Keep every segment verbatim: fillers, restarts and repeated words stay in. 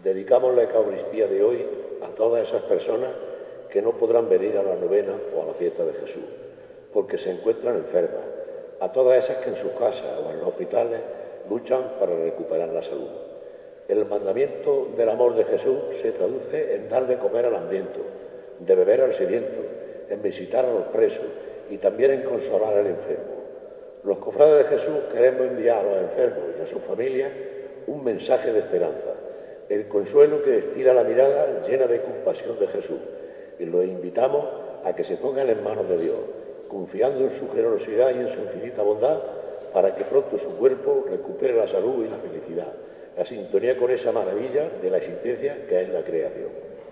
Dedicamos la Eucaristía de hoy a todas esas personas que no podrán venir a la novena o a la fiesta de Jesús, porque se encuentran enfermas, a todas esas que en sus casas o en los hospitales luchan para recuperar la salud. El mandamiento del amor de Jesús se traduce en dar de comer al hambriento, de beber al sediento, en visitar a los presos y también en consolar al enfermo. Los cofrades de Jesús queremos enviar a los enfermos y a sus familias un mensaje de esperanza, el consuelo que destila la mirada llena de compasión de Jesús, y los invitamos a que se pongan en manos de Dios, confiando en su generosidad y en su infinita bondad, para que pronto su cuerpo recupere la salud y la felicidad, la sintonía con esa maravilla de la existencia que es la creación.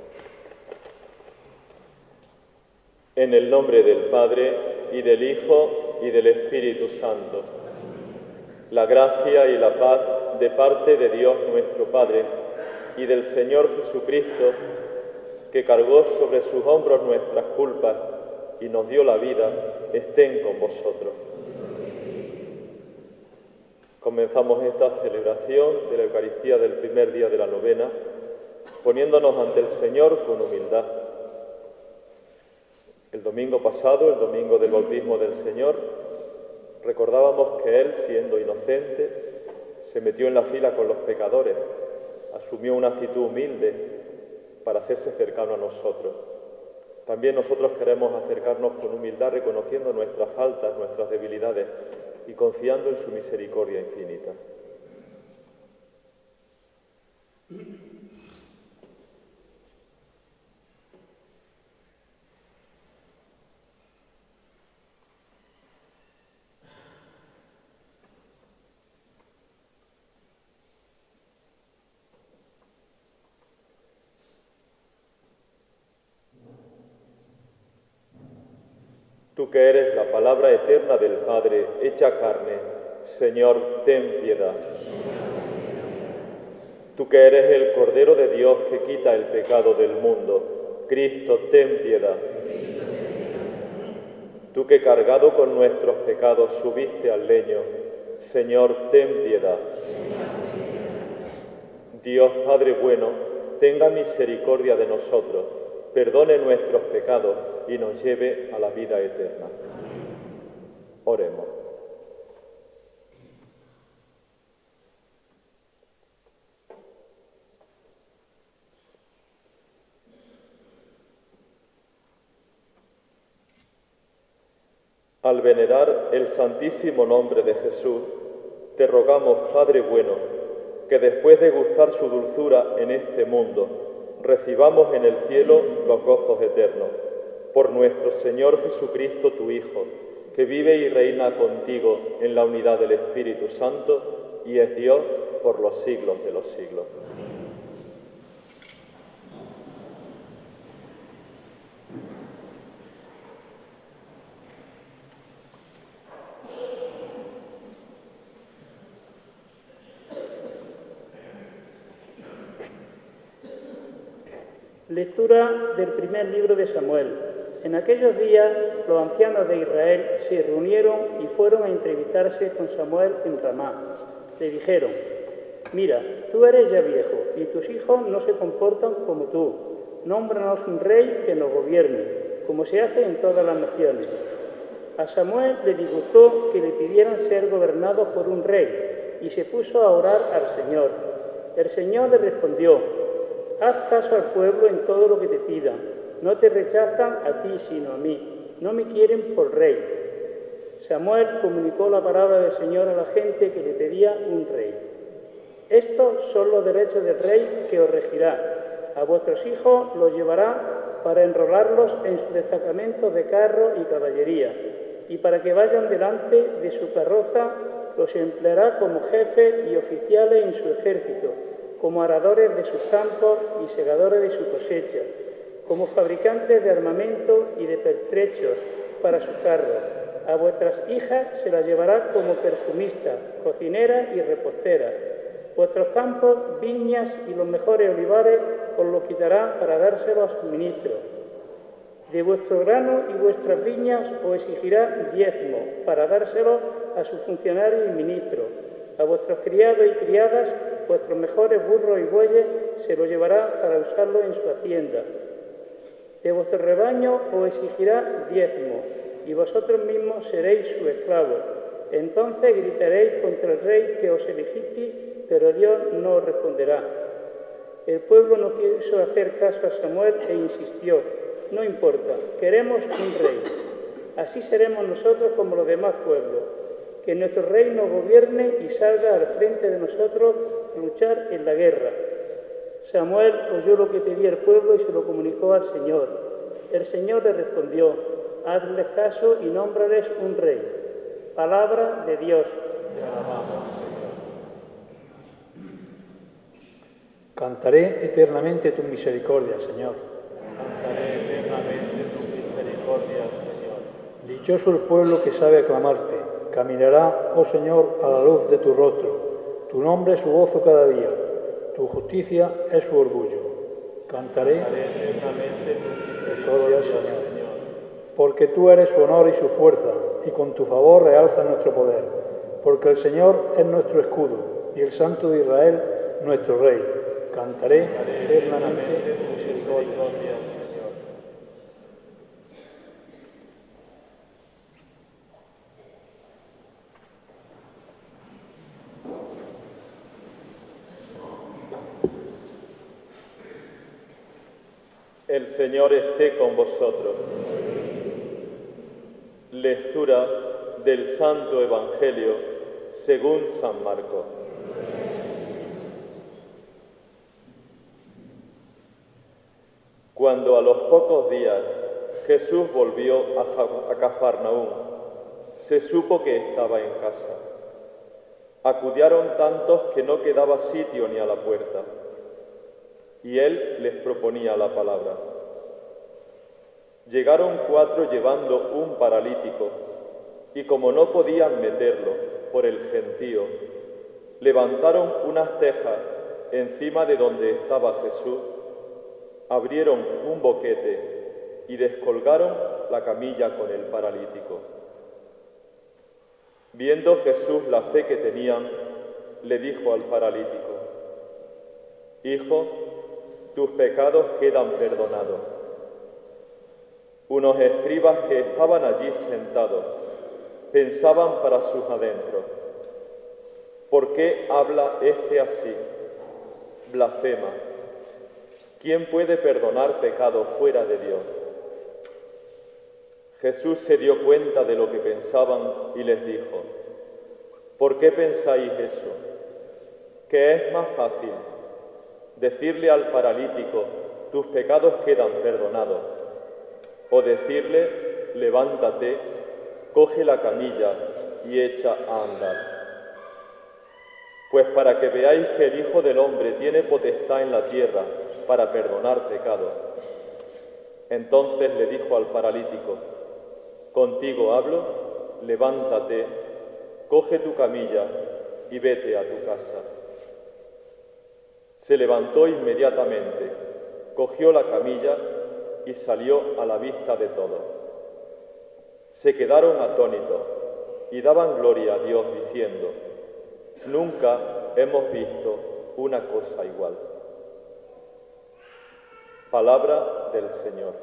En el nombre del Padre, y del Hijo, y del Espíritu Santo. La gracia y la paz de parte de Dios nuestro Padre y del Señor Jesucristo, que cargó sobre sus hombros nuestras culpas y nos dio la vida, estén con vosotros. Comenzamos esta celebración de la Eucaristía del primer día de la novena, poniéndonos ante el Señor con humildad. El domingo pasado, el domingo del bautismo del Señor, recordábamos que Él, siendo inocente, se metió en la fila con los pecadores, asumió una actitud humilde para hacerse cercano a nosotros. También nosotros queremos acercarnos con humildad, reconociendo nuestras faltas, nuestras debilidades y confiando en su misericordia infinita. Tú que eres la palabra eterna del Padre, hecha carne, Señor, ten piedad. Tú que eres el Cordero de Dios que quita el pecado del mundo, Cristo, ten piedad. Tú que cargado con nuestros pecados subiste al leño, Señor, ten piedad. Dios Padre bueno, tenga misericordia de nosotros, perdone nuestros pecados y nos lleve a la vida eterna. Oremos. Al venerar el santísimo nombre de Jesús, te rogamos, Padre bueno, que después de gustar su dulzura en este mundo, recibamos en el cielo los gozos eternos. Por nuestro Señor Jesucristo, tu Hijo, que vive y reina contigo en la unidad del Espíritu Santo y es Dios por los siglos de los siglos. Lectura del primer libro de Samuel. En aquellos días los ancianos de Israel se reunieron y fueron a entrevistarse con Samuel en Ramá. Le dijeron: mira, tú eres ya viejo y tus hijos no se comportan como tú. Nómbranos un rey que nos gobierne, como se hace en todas las naciones. A Samuel le disgustó que le pidieran ser gobernados por un rey y se puso a orar al Señor. El Señor le respondió: haz caso al pueblo en todo lo que te pidan. No te rechazan a ti, sino a mí. No me quieren por rey. Samuel comunicó la palabra del Señor a la gente que le pedía un rey. Estos son los derechos del rey que os regirá. A vuestros hijos los llevará para enrolarlos en sus destacamentos de carro y caballería, y para que vayan delante de su carroza los empleará como jefes y oficiales en su ejército, como aradores de sus campos y segadores de su cosecha, como fabricantes de armamento y de pertrechos para sus carros. A vuestras hijas se las llevará como perfumistas, cocineras y reposteras. Vuestros campos, viñas y los mejores olivares os los quitará para dárselos a sus ministros. De vuestro grano y vuestras viñas os exigirá diezmo para dárselo a sus funcionarios y ministros. A vuestros criados y criadas, vuestros mejores burros y bueyes se lo llevará para usarlo en su hacienda. De vuestro rebaño os exigirá diezmo, y vosotros mismos seréis su esclavo. Entonces gritaréis contra el rey que os elegisteis, pero Dios no os responderá. El pueblo no quiso hacer caso a Samuel e insistió: no importa, queremos un rey. Así seremos nosotros como los demás pueblos. Que nuestro rey nos gobierne y salga al frente de nosotros a luchar en la guerra. Samuel oyó lo que pedía el pueblo y se lo comunicó al Señor. El Señor le respondió: hazles caso y nómbrales un rey. Palabra de Dios. Te alabamos, Señor. Cantaré eternamente tu misericordia, Señor. Cantaré eternamente tus misericordias, Señor. Dichoso el pueblo que sabe aclamarte. Caminará, oh Señor, a la luz de tu rostro. Tu nombre es su gozo cada día. Tu justicia es su orgullo. Cantaré, Cantaré eternamente tus misericordia, misericordias, Señor. Señor. Porque tú eres su honor y su fuerza, y con tu favor realzas nuestro poder. Porque el Señor es nuestro escudo, y el Santo de Israel nuestro Rey. Cantaré eternamente tu misericordia, Señor. El Señor esté con vosotros. Lectura del Santo Evangelio según San Marcos. Cuando a los pocos días Jesús volvió a Cafarnaúm, se supo que estaba en casa. Acudieron tantos que no quedaba sitio ni a la puerta, y él les proponía la palabra. Llegaron cuatro llevando un paralítico, y como no podían meterlo por el gentío, levantaron unas tejas encima de donde estaba Jesús, abrieron un boquete y descolgaron la camilla con el paralítico. Viendo Jesús la fe que tenían, le dijo al paralítico: Hijo, tus pecados quedan perdonados. Unos escribas que estaban allí sentados pensaban para sus adentros: ¿por qué habla este así? Blasfema. ¿Quién puede perdonar pecados fuera de Dios? Jesús se dio cuenta de lo que pensaban y les dijo: ¿por qué pensáis eso? ¿Que es más fácil decirle al paralítico: tus pecados quedan perdonados, o decirle: levántate, coge la camilla y echa a andar? Pues para que veáis que el Hijo del Hombre tiene potestad en la tierra para perdonar pecados. Entonces le dijo al paralítico: contigo hablo, levántate, coge tu camilla y vete a tu casa. Se levantó inmediatamente, cogió la camilla y salió a la vista de todos. Se quedaron atónitos y daban gloria a Dios diciendo: nunca hemos visto una cosa igual. Palabra del Señor.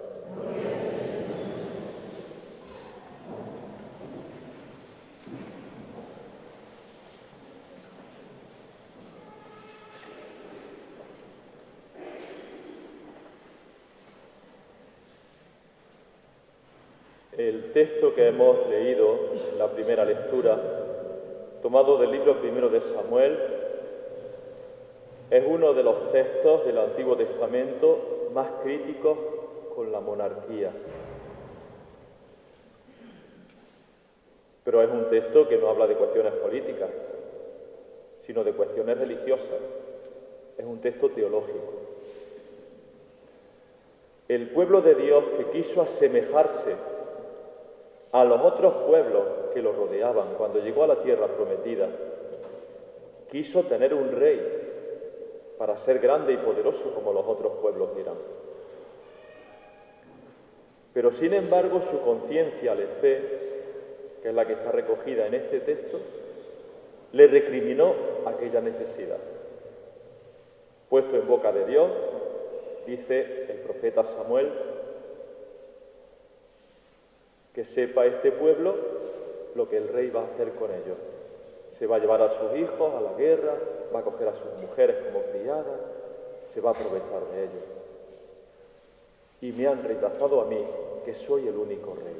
El texto que hemos leído en la primera lectura, tomado del libro primero de Samuel, es uno de los textos del Antiguo Testamento más críticos con la monarquía. Pero es un texto que no habla de cuestiones políticas, sino de cuestiones religiosas. Es un texto teológico. El pueblo de Dios que quiso asemejarse a los otros pueblos que lo rodeaban cuando llegó a la tierra prometida, quiso tener un rey para ser grande y poderoso como los otros pueblos eran. Pero sin embargo su conciencia le fe, que es la que está recogida en este texto, le recriminó aquella necesidad. puesto en boca de Dios, dice el profeta Samuel, que sepa este pueblo lo que el rey va a hacer con ellos. Se va a llevar a sus hijos a la guerra, va a coger a sus mujeres como criadas, se va a aprovechar de ellos. Y me han rechazado a mí, que soy el único rey.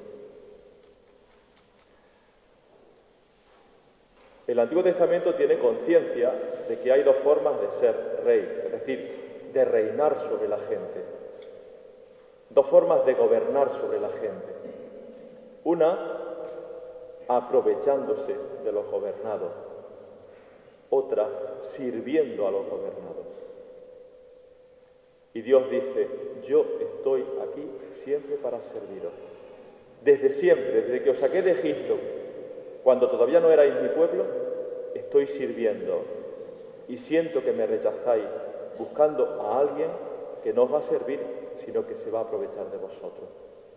El Antiguo Testamento tiene conciencia de que hay dos formas de ser rey, es decir, de reinar sobre la gente. Dos formas de gobernar sobre la gente. Una, aprovechándose de los gobernados. Otra, sirviendo a los gobernados. Y Dios dice, yo estoy aquí siempre para serviros. Desde siempre, desde que os saqué de Egipto, cuando todavía no erais mi pueblo, estoy sirviendo. Y siento que me rechazáis buscando a alguien que no os va a servir, sino que se va a aprovechar de vosotros.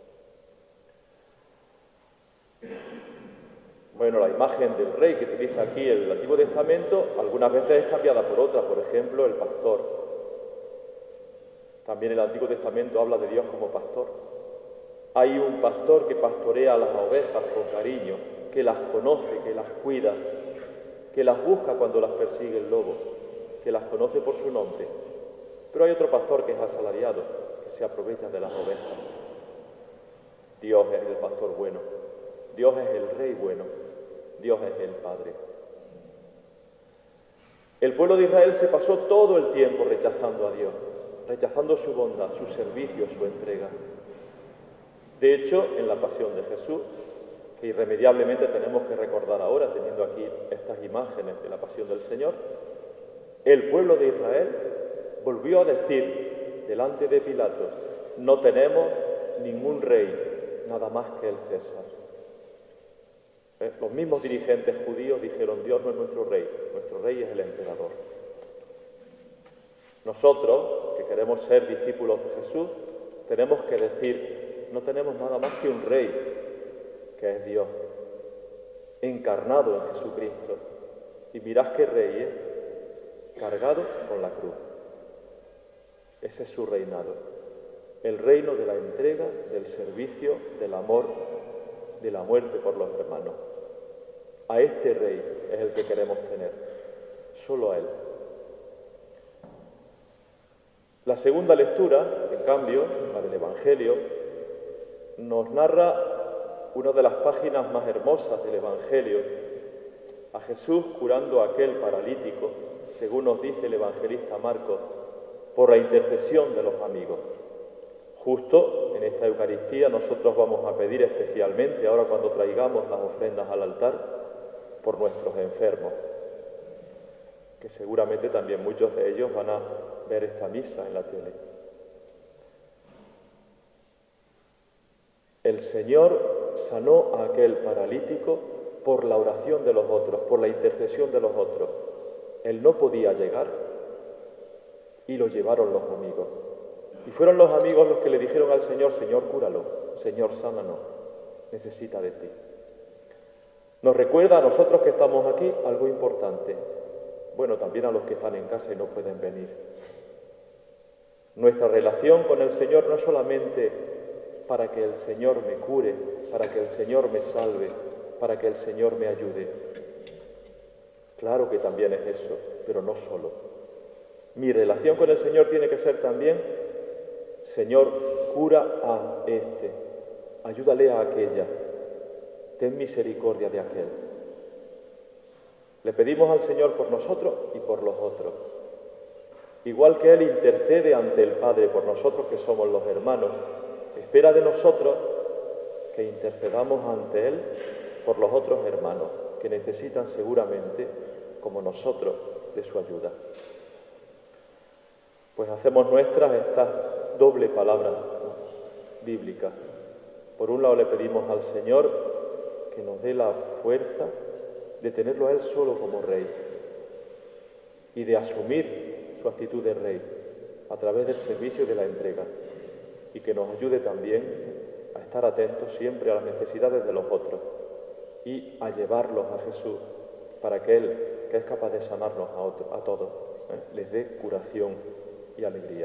Bueno, la imagen del rey que utiliza aquí el Antiguo Testamento algunas veces es cambiada por otra, por ejemplo, el pastor. También el Antiguo Testamento habla de Dios como pastor. Hay un pastor que pastorea a las ovejas con cariño, que las conoce, que las cuida, que las busca cuando las persigue el lobo, que las conoce por su nombre. Pero hay otro pastor que es asalariado, que se aprovecha de las ovejas. Dios es el pastor bueno, Dios es el rey bueno, Dios es el Padre. El pueblo de Israel se pasó todo el tiempo rechazando a Dios, rechazando su bondad, su servicio, su entrega. De hecho, en la pasión de Jesús, que irremediablemente tenemos que recordar ahora, teniendo aquí estas imágenes de la pasión del Señor, el pueblo de Israel volvió a decir delante de Pilato, no tenemos ningún rey, nada más que el César. ¿Eh? Los mismos dirigentes judíos dijeron, Dios no es nuestro rey, nuestro rey es el emperador. Nosotros, que queremos ser discípulos de Jesús, tenemos que decir, no tenemos nada más que un rey, que es Dios, encarnado en Jesucristo. Y mirad qué rey es, cargado con la cruz. Ese es su reinado, el reino de la entrega, del servicio, del amor, de la muerte por los hermanos. A este rey es el que queremos tener, solo a él. La segunda lectura, en cambio, la del Evangelio, nos narra una de las páginas más hermosas del Evangelio, a Jesús curando a aquel paralítico, según nos dice el evangelista Marcos, por la intercesión de los amigos. Justo en esta Eucaristía nosotros vamos a pedir especialmente, ahora cuando traigamos las ofrendas al altar, por nuestros enfermos, que seguramente también muchos de ellos van a ver esta misa en la tele. El Señor sanó a aquel paralítico por la oración de los otros, por la intercesión de los otros. Él no podía llegar y lo llevaron los amigos. Y fueron los amigos los que le dijeron al Señor, Señor, cúralo, Señor, sánanos, necesita de ti. Nos recuerda a nosotros que estamos aquí algo importante. Bueno, también a los que están en casa y no pueden venir. Nuestra relación con el Señor no es solamente para que el Señor me cure, para que el Señor me salve, para que el Señor me ayude. Claro que también es eso, pero no solo. Mi relación con el Señor tiene que ser también, Señor, cura a este, ayúdale a aquella, ten misericordia de aquel. Le pedimos al Señor por nosotros y por los otros. Igual que Él intercede ante el Padre por nosotros que somos los hermanos, espera de nosotros que intercedamos ante Él por los otros hermanos que necesitan seguramente, como nosotros, de su ayuda. Pues hacemos nuestras estas doble palabras bíblicas. Por un lado le pedimos al Señor que nos dé la fuerza de tenerlo a Él solo como Rey y de asumir su actitud de Rey a través del servicio y de la entrega, y que nos ayude también a estar atentos siempre a las necesidades de los otros y a llevarlos a Jesús para que Él, que es capaz de sanarnos a, otro, a todos, eh, les dé curación y alegría.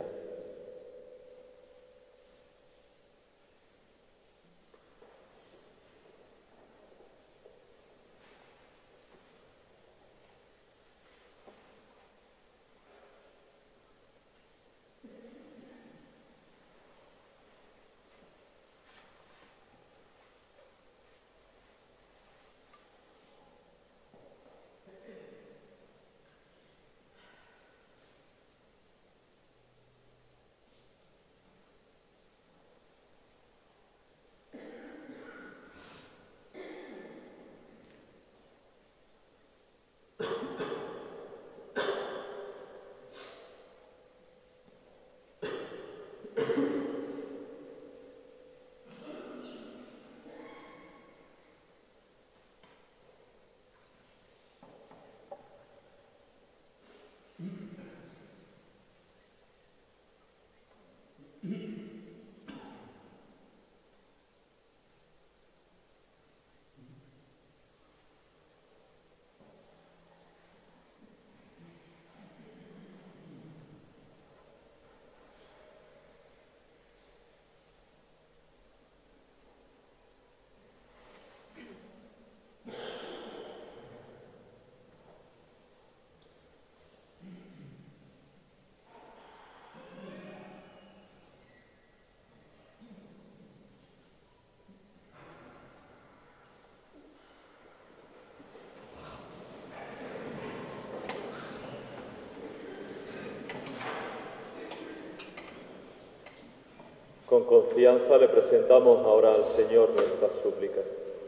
Con confianza le presentamos ahora al Señor nuestras súplicas.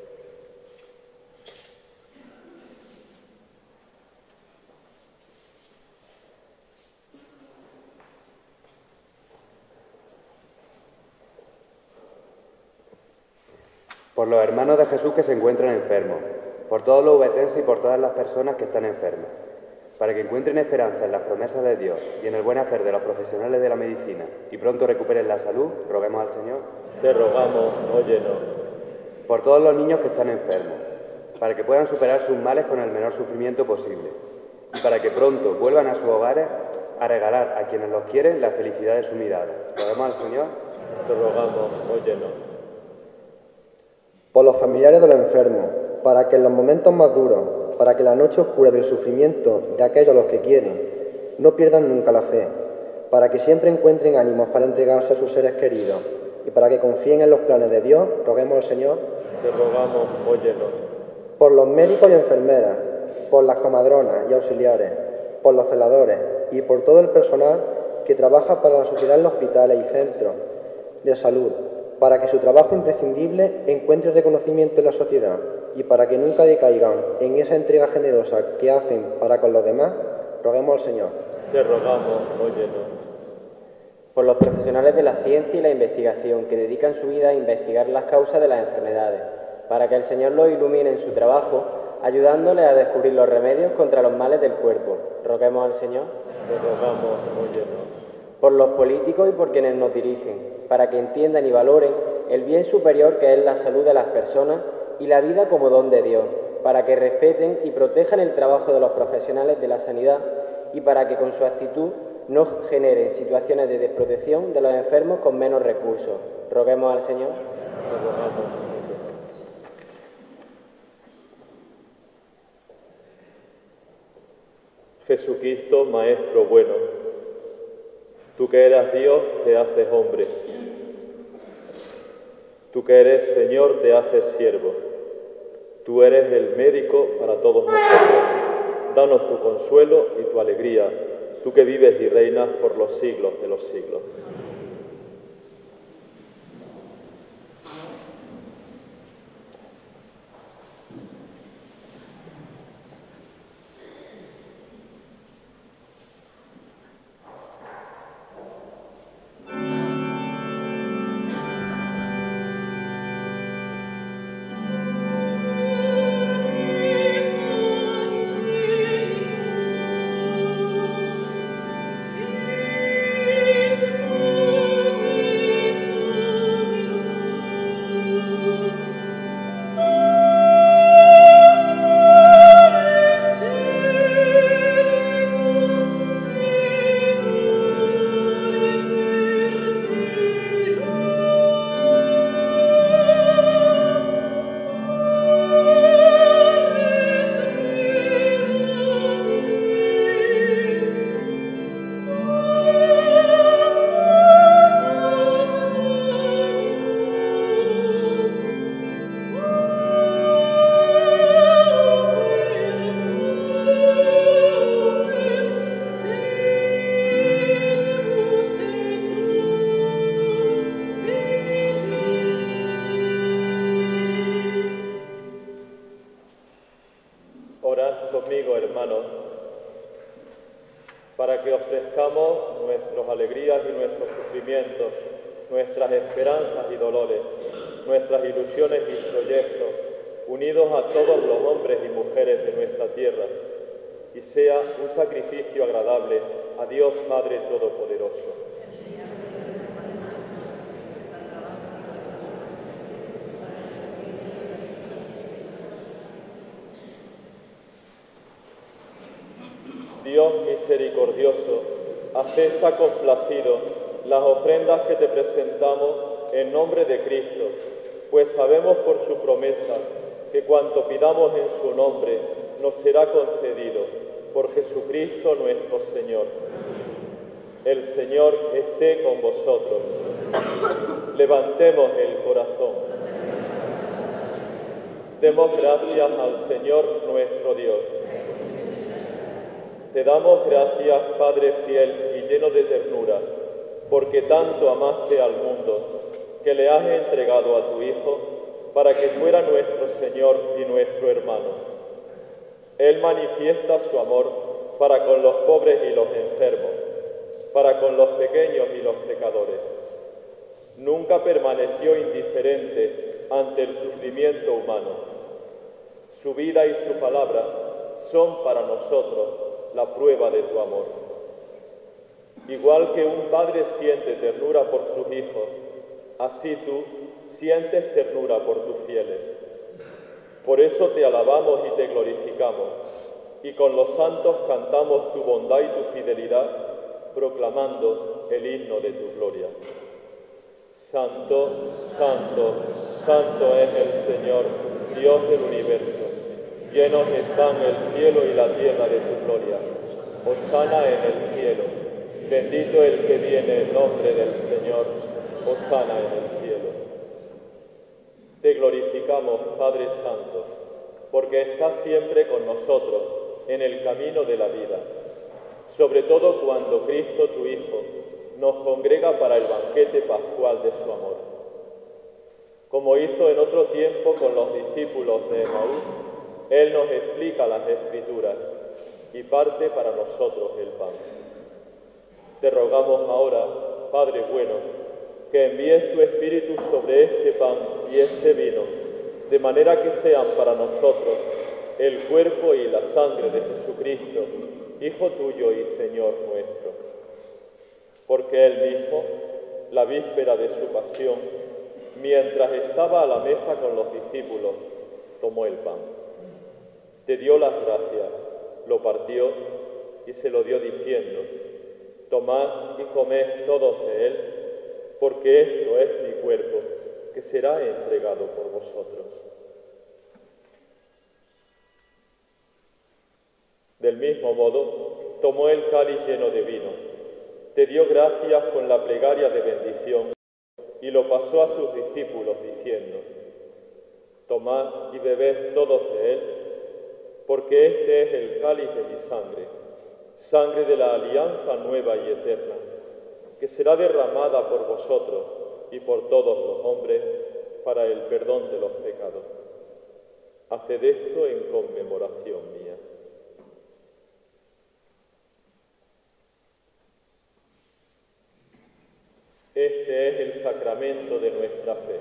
Por los hermanos de Jesús que se encuentran enfermos, por todos los ubetenses y por todas las personas que están enfermas, para que encuentren esperanza en las promesas de Dios y en el buen hacer de los profesionales de la medicina y pronto recuperen la salud, roguemos al Señor. Te rogamos, óyenos. Por todos los niños que están enfermos, para que puedan superar sus males con el menor sufrimiento posible y para que pronto vuelvan a sus hogares a regalar a quienes los quieren la felicidad de su mirada. Roguemos al Señor. Te rogamos, óyenos. Por los familiares de los enfermos, para que en los momentos más duros, para que la noche oscura del sufrimiento de aquellos a los que quieren no pierdan nunca la fe, para que siempre encuentren ánimos para entregarse a sus seres queridos y para que confíen en los planes de Dios, roguemos al Señor. Te rogamos, óyenos. Por los médicos y enfermeras, por las comadronas y auxiliares, por los celadores y por todo el personal que trabaja para la sociedad en los hospitales y centros de salud, para que su trabajo imprescindible encuentre reconocimiento en la sociedad y para que nunca decaigan en esa entrega generosa que hacen para con los demás, roguemos al Señor. Te rogamos, óyenos. Por los profesionales de la ciencia y la investigación que dedican su vida a investigar las causas de las enfermedades, para que el Señor los ilumine en su trabajo, ayudándoles a descubrir los remedios contra los males del cuerpo. Roguemos al Señor. Te rogamos, óyenos. Por los políticos y por quienes nos dirigen, para que entiendan y valoren el bien superior que es la salud de las personas y la vida como don de Dios, para que respeten y protejan el trabajo de los profesionales de la sanidad y para que con su actitud no generen situaciones de desprotección de los enfermos con menos recursos. Roguemos al Señor. Te rogamos. Jesucristo, Maestro bueno, tú que eras Dios, te haces hombre. Tú que eres Señor, te haces siervo. Tú eres el médico para todos nosotros. Danos tu consuelo y tu alegría, tú que vives y reinas por los siglos de los siglos. Thank you. alegrías y nuestros sufrimientos, nuestras esperanzas y dolores, nuestras ilusiones y proyectos, unidos a todos los hombres y mujeres de nuestra tierra, y sea un sacrificio agradable a Dios Padre Todopoderoso. Dios misericordioso, acepta complacido las ofrendas que te presentamos en nombre de Cristo, pues sabemos por su promesa que cuanto pidamos en su nombre nos será concedido, por Jesucristo nuestro Señor. El Señor esté con vosotros. Levantemos el corazón. Demos gracias al Señor nuestro Dios. Te damos gracias, Padre fiel y lleno de ternura, porque tanto amaste al mundo, que le has entregado a tu Hijo, para que fuera nuestro Señor y nuestro hermano. Él manifiesta su amor para con los pobres y los enfermos, para con los pequeños y los pecadores. Nunca permaneció indiferente ante el sufrimiento humano. Su vida y su palabra son para nosotros la prueba de tu amor. Igual que un padre siente ternura por sus hijos, así tú sientes ternura por tus fieles. Por eso te alabamos y te glorificamos, y con los santos cantamos tu bondad y tu fidelidad, proclamando el himno de tu gloria. Santo, santo, santo es el Señor, Dios del universo. Llenos están el cielo y la tierra de tu gloria. Hosana en el cielo. Bendito el que viene en nombre del Señor. Hosana en el cielo. Te glorificamos, Padre Santo, porque estás siempre con nosotros en el camino de la vida, sobre todo cuando Cristo, tu Hijo, nos congrega para el banquete pascual de su amor. Como hizo en otro tiempo con los discípulos de Emaús, Él nos explica las Escrituras y parte para nosotros el pan. Te rogamos ahora, Padre bueno, que envíes tu Espíritu sobre este pan y este vino, de manera que sean para nosotros el cuerpo y la sangre de Jesucristo, Hijo tuyo y Señor nuestro. Porque Él mismo, la víspera de su pasión, mientras estaba a la mesa con los discípulos, tomó el pan. Te dio las gracias, lo partió y se lo dio diciendo: tomad y comed todos de él, porque esto es mi cuerpo, que será entregado por vosotros. Del mismo modo, tomó el cáliz lleno de vino, te dio gracias con la plegaria de bendición y lo pasó a sus discípulos diciendo: tomad y bebed todos de él, porque este es el cáliz de mi sangre, sangre de la alianza nueva y eterna, que será derramada por vosotros y por todos los hombres para el perdón de los pecados. Haced esto en conmemoración mía. Este es el sacramento de nuestra fe.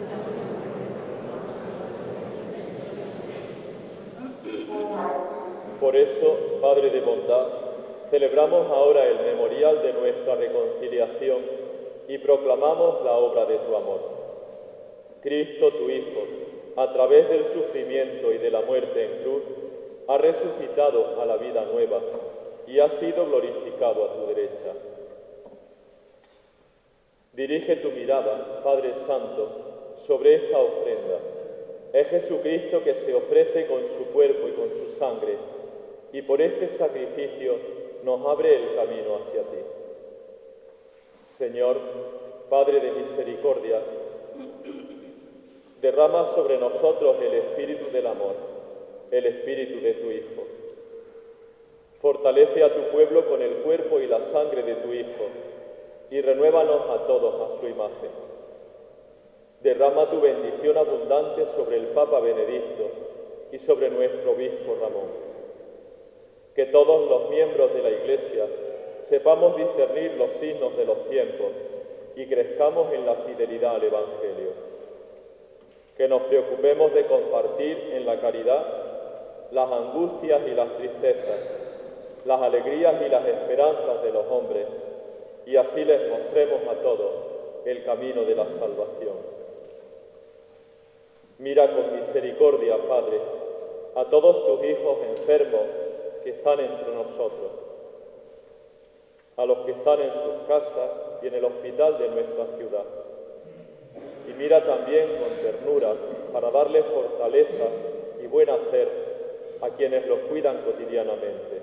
Por eso, Padre de bondad, celebramos ahora el memorial de nuestra reconciliación y proclamamos la obra de tu amor. Cristo, tu Hijo, a través del sufrimiento y de la muerte en cruz, ha resucitado a la vida nueva y ha sido glorificado a tu derecha. Dirige tu mirada, Padre Santo, sobre esta ofrenda. Es Jesucristo que se ofrece con su cuerpo y con su sangre, y por este sacrificio nos abre el camino hacia ti. Señor, Padre de misericordia, derrama sobre nosotros el espíritu del amor, el espíritu de tu Hijo. Fortalece a tu pueblo con el cuerpo y la sangre de tu Hijo, y renuévanos a todos a su imagen. Derrama tu bendición abundante sobre el Papa Benedicto y sobre nuestro obispo Ramón. Que todos los miembros de la Iglesia sepamos discernir los signos de los tiempos y crezcamos en la fidelidad al Evangelio. Que nos preocupemos de compartir en la caridad las angustias y las tristezas, las alegrías y las esperanzas de los hombres, y así les mostremos a todos el camino de la salvación. Mira con misericordia, Padre, a todos tus hijos enfermos que están entre nosotros, a los que están en sus casas y en el hospital de nuestra ciudad. Y mira también con ternura para darles fortaleza y buen hacer a quienes los cuidan cotidianamente.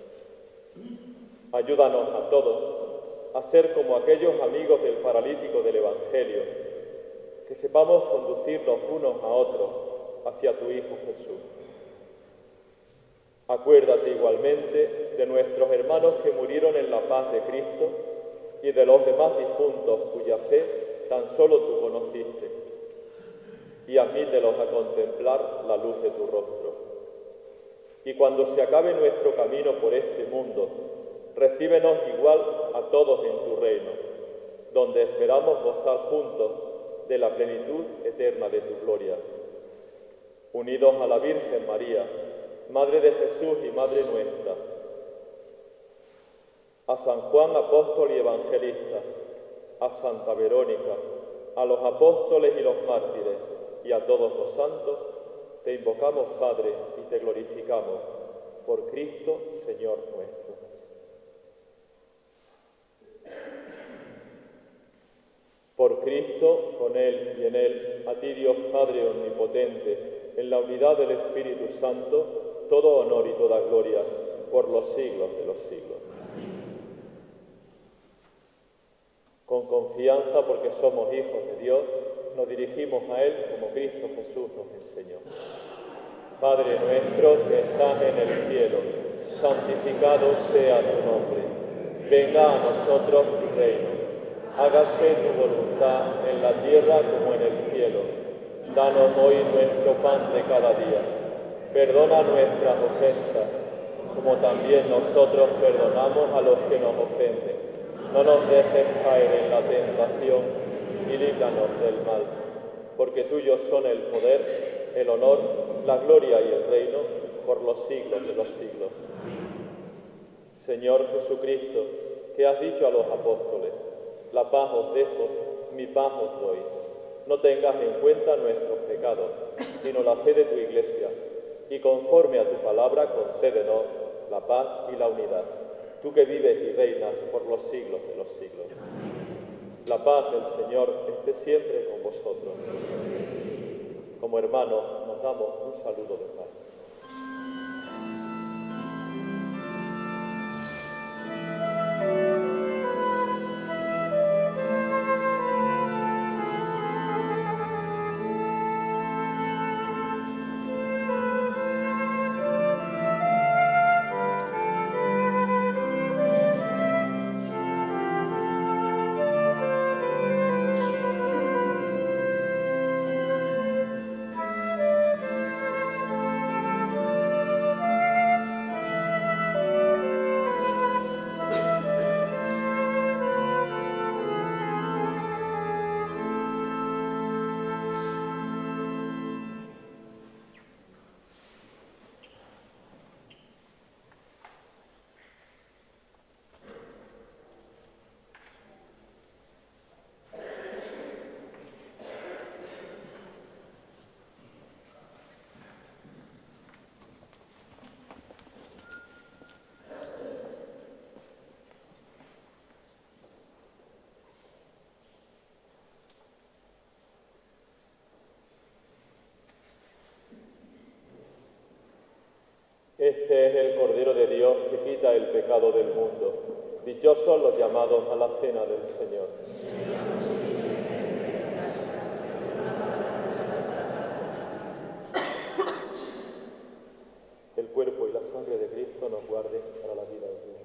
Ayúdanos a todos a ser como aquellos amigos del paralítico del Evangelio, que sepamos conducirnos unos a otros hacia tu Hijo Jesús. Acuérdate igualmente de nuestros hermanos que murieron en la paz de Cristo y de los demás difuntos cuya fe tan solo tú conociste, y admítelos a contemplar la luz de tu rostro. Y cuando se acabe nuestro camino por este mundo, recíbenos igual a todos en tu reino, donde esperamos gozar juntos de la plenitud eterna de tu gloria. Unidos a la Virgen María, Madre de Jesús y Madre nuestra, a San Juan Apóstol y Evangelista, a Santa Verónica, a los apóstoles y los mártires y a todos los santos, te invocamos, Padre, y te glorificamos, por Cristo, Señor nuestro. Por Cristo, con Él y en Él, a ti Dios Padre Omnipotente, en la unidad del Espíritu Santo, todo honor y toda gloria, por los siglos de los siglos. Con confianza, porque somos hijos de Dios, nos dirigimos a Él como Cristo Jesús nos enseñó. Padre nuestro que estás en el cielo, santificado sea tu nombre. Venga a nosotros tu reino. Hágase tu voluntad en la tierra como en el cielo. Danos hoy nuestro pan de cada día. Perdona nuestras ofensas, como también nosotros perdonamos a los que nos ofenden. No nos dejes caer en la tentación y líbranos del mal, porque tuyos son el poder, el honor, la gloria y el reino por los siglos de los siglos. Señor Jesucristo, que has dicho a los apóstoles, la paz os dejo, mi paz os doy. No tengas en cuenta nuestros pecados, sino la fe de tu Iglesia, y conforme a tu palabra concédenos la paz y la unidad, tú que vives y reinas por los siglos de los siglos. La paz del Señor esté siempre con vosotros. Como hermanos nos damos un saludo de paz. Este es el Cordero de Dios que quita el pecado del mundo. Dichosos los llamados a la cena del Señor. El cuerpo y la sangre de Cristo nos guarden para la vida eterna.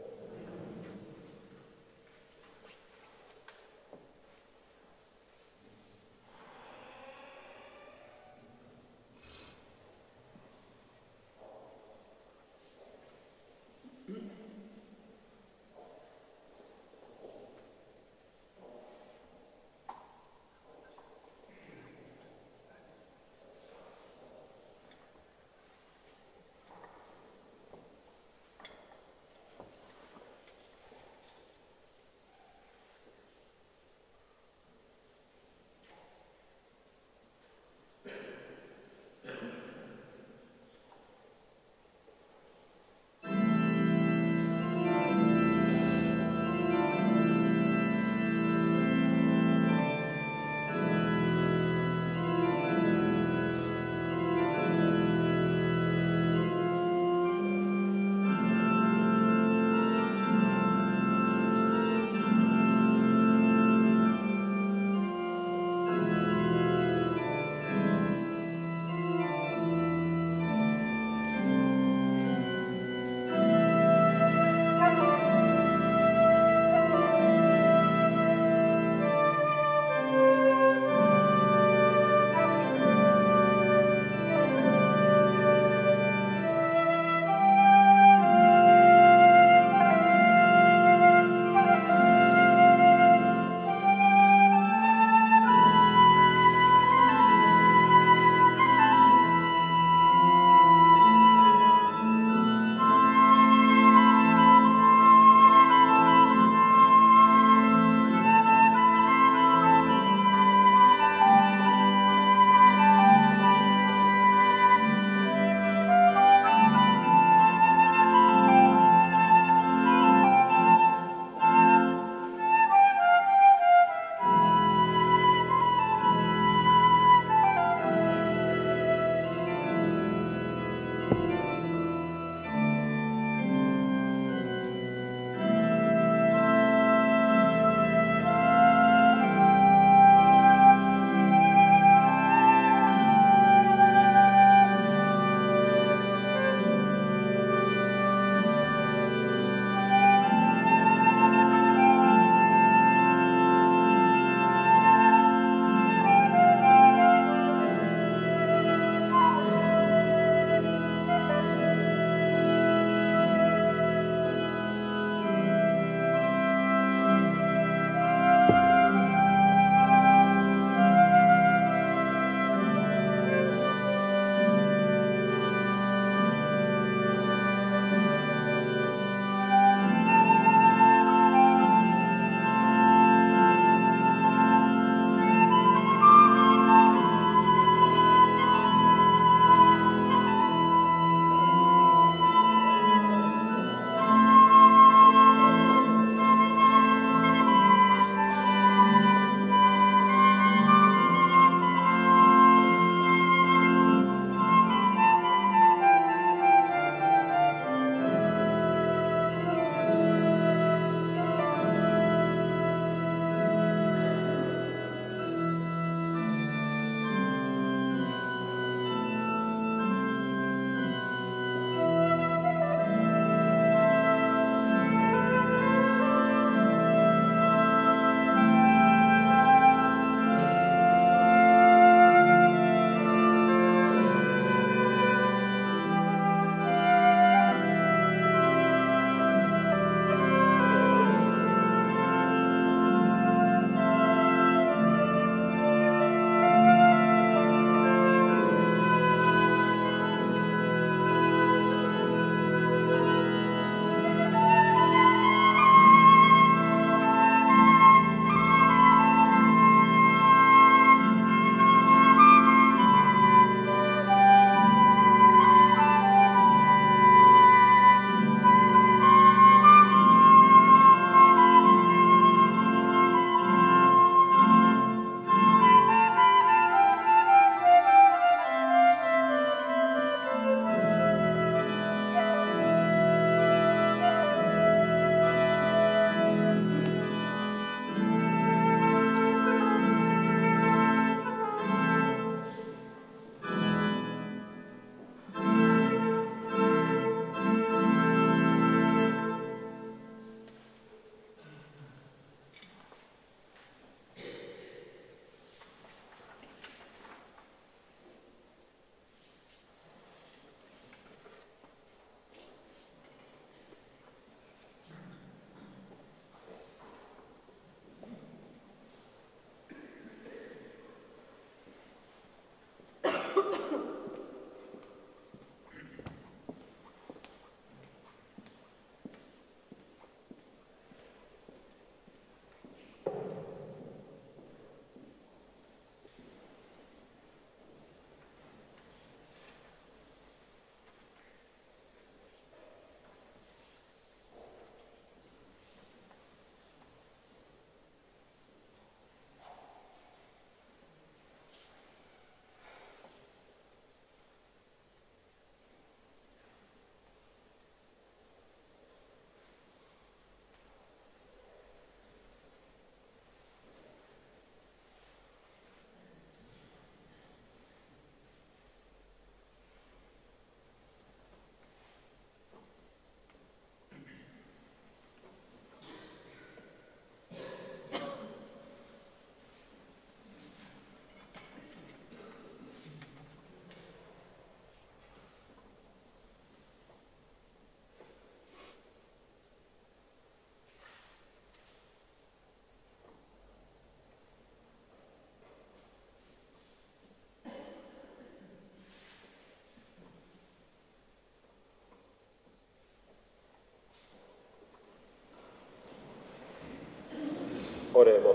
Oremos.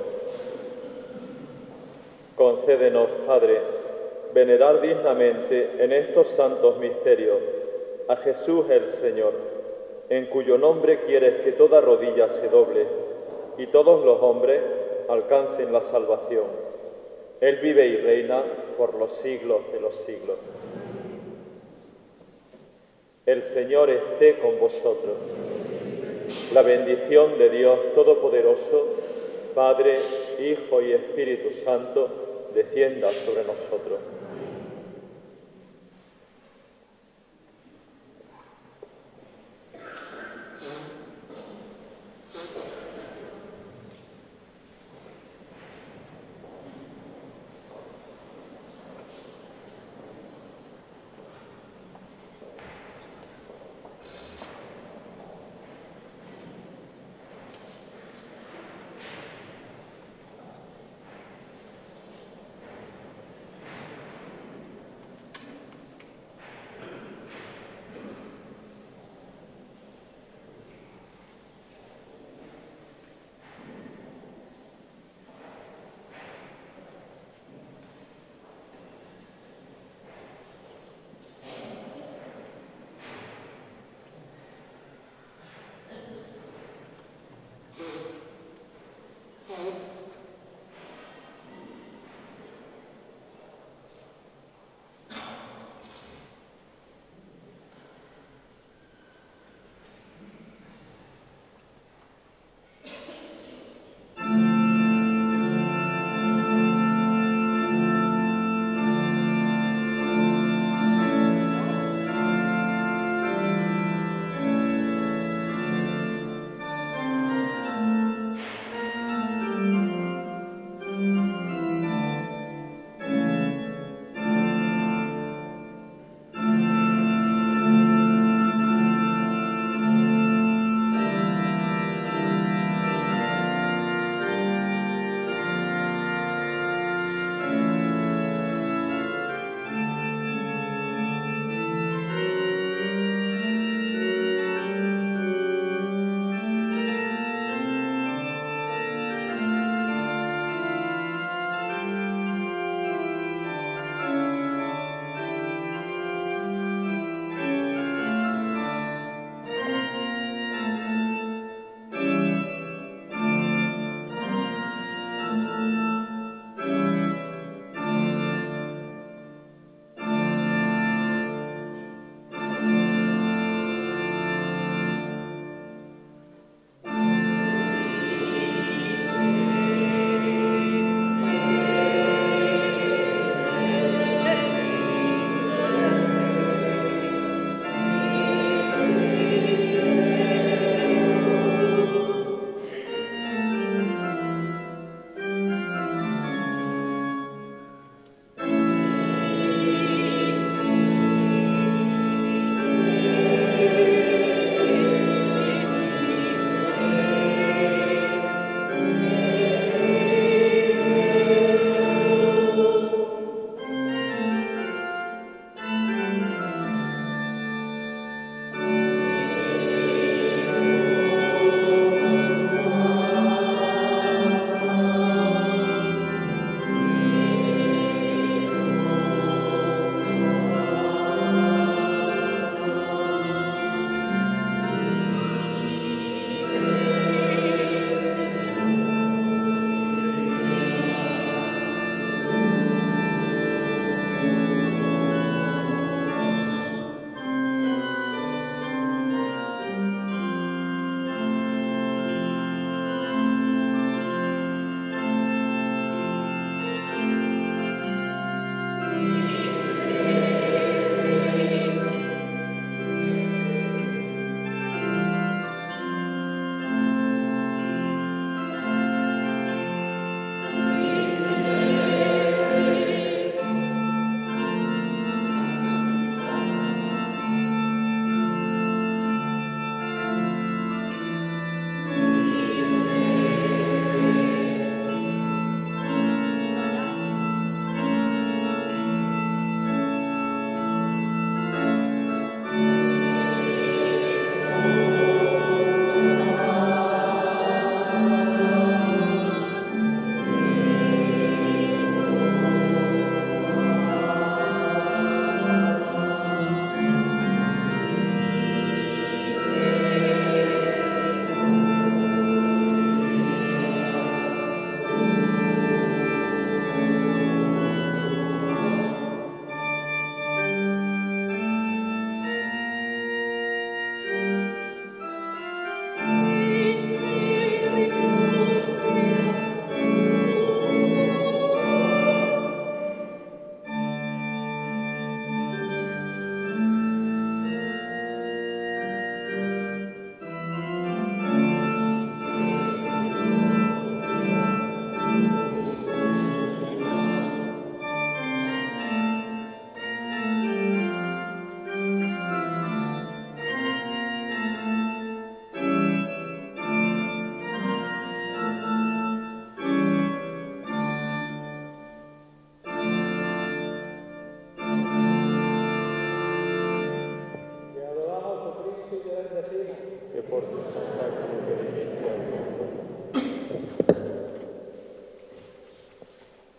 Concédenos, Padre, venerar dignamente en estos santos misterios a Jesús el Señor, en cuyo nombre quieres que toda rodilla se doble y todos los hombres alcancen la salvación. Él vive y reina por los siglos de los siglos. El Señor esté con vosotros. La bendición de Dios Todopoderoso, Padre, Hijo y Espíritu Santo, descienda sobre nosotros.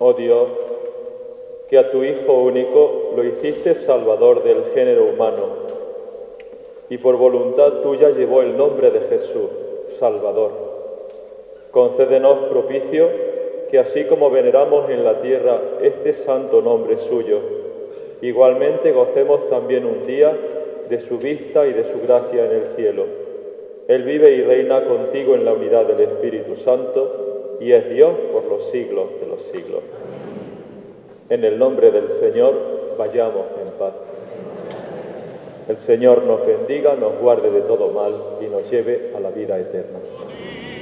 Oh Dios, que a tu Hijo único lo hiciste Salvador del género humano, y por voluntad tuya llevó el nombre de Jesús, Salvador. Concédenos propicio que así como veneramos en la tierra este santo nombre suyo, igualmente gocemos también un día de su vista y de su gracia en el cielo. Él vive y reina contigo en la unidad del Espíritu Santo y es Dios por los siglos de los siglos. En el nombre del Señor, vayamos en paz. El Señor nos bendiga, nos guarde de todo mal y nos lleve a la vida eterna.